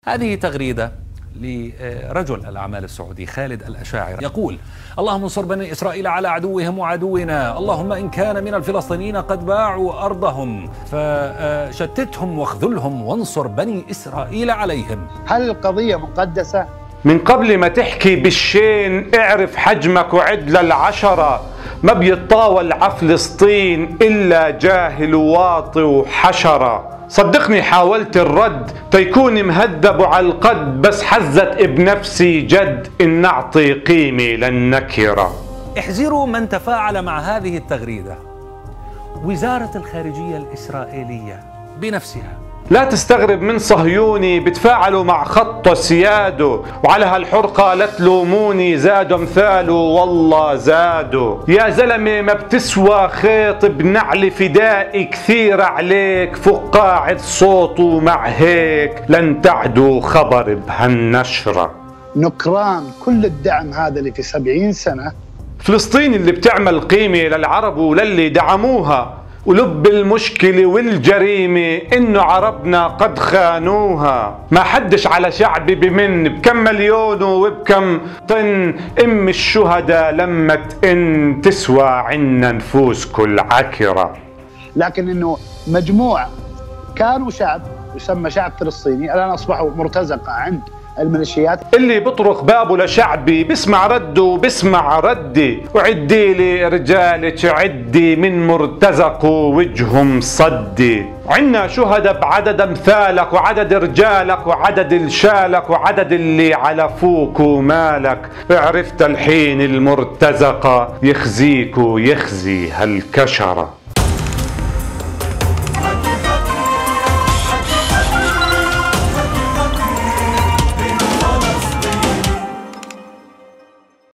هذه تغريدة لرجل الأعمال السعودي خالد الأشاعرة يقول: اللهم انصر بني إسرائيل على عدوهم وعدونا، اللهم إن كان من الفلسطينيين قد باعوا أرضهم فشتتهم واخذلهم وانصر بني إسرائيل عليهم. هل القضية مقدسة؟ من قبل ما تحكي بالشين اعرف حجمك وعد للعشرة، ما بيتطاول ع فلسطين إلا جاهل واطي وحشرة. صدقني حاولت الرد تيكون مهذب على القد، بس حزت بنفسي جد إن نعطي قيمة للنكرة. احذروا من تفاعل مع هذه التغريدة. وزارة الخارجية الإسرائيلية بنفسها لا تستغرب من صهيوني بتفاعلوا مع خط سياده، وعلى هالحرقة لا تلوموني زادوا مثاله والله زادوا. يا زلمة ما بتسوى خيط بنعل فدائي كثير عليك، فقاعد صوته مع هيك لن تعدوا خبر بهالنشرة. نكران كل الدعم هذا اللي في 70 سنة. فلسطين اللي بتعمل قيمة للعرب وللي دعموها، ولب المشكلة والجريمة إنه عربنا قد خانوها. ما حدش على شعبي بمن بكم مليون وبكم طن، أم الشهداء لما تئن تسوى عنا نفوس كل عكرة. لكن إنه مجموعة كانوا شعب يسمى شعب فلسطيني الآن أصبحوا مرتزقة عند الميليشيات. اللي بطرق بابه لشعبي بسمع رده وبسمع ردي، وعدي لي رجالك عدي من مرتزق وجههم صدي. عنا شهداء بعدد امثالك وعدد رجالك وعدد الشالك وعدد اللي على فوك ومالك. عرفت الحين المرتزقة يخزيك ويخزي هالكشرة.